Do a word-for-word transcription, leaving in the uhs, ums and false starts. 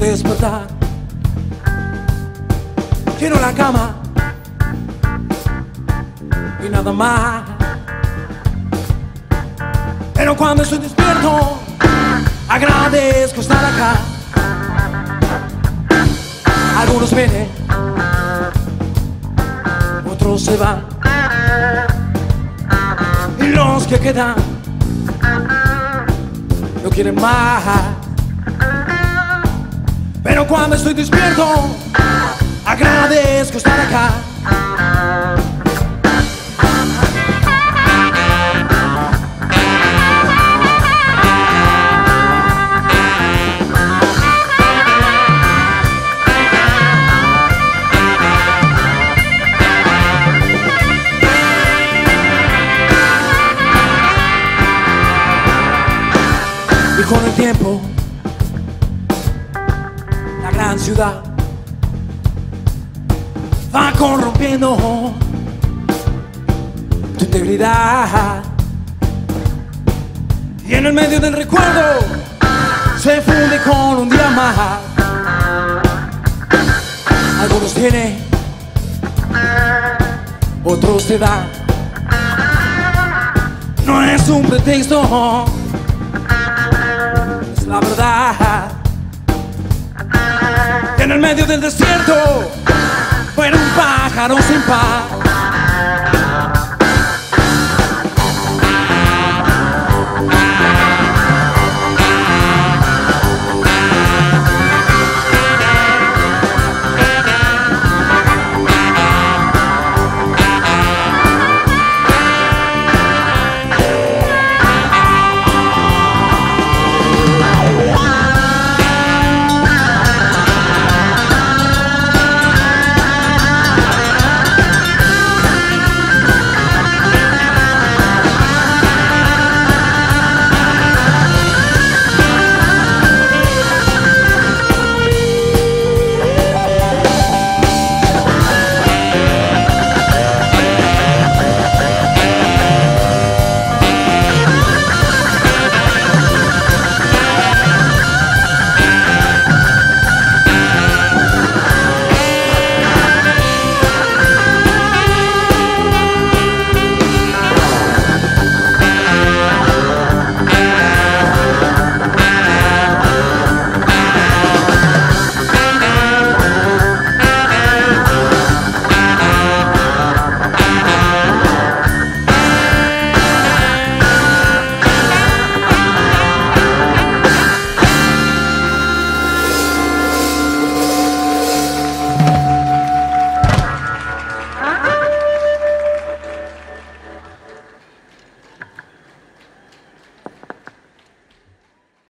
despertar, quiero la cama y nada más. Pero cuando estoy despierto, agradezco estar acá. Algunos vienen, otros se van, y los que quedan no quieren más. Pero cuando estoy despierto, agradezco estar acá. Y con el tiempo, la gran ciudad va corrompiendo tu integridad, y en el medio del recuerdo se funde con un día más. Algunos tienen, otros te dan. No es un pretexto, es la verdad. En el medio del desierto, fuera un pájaro sin paz.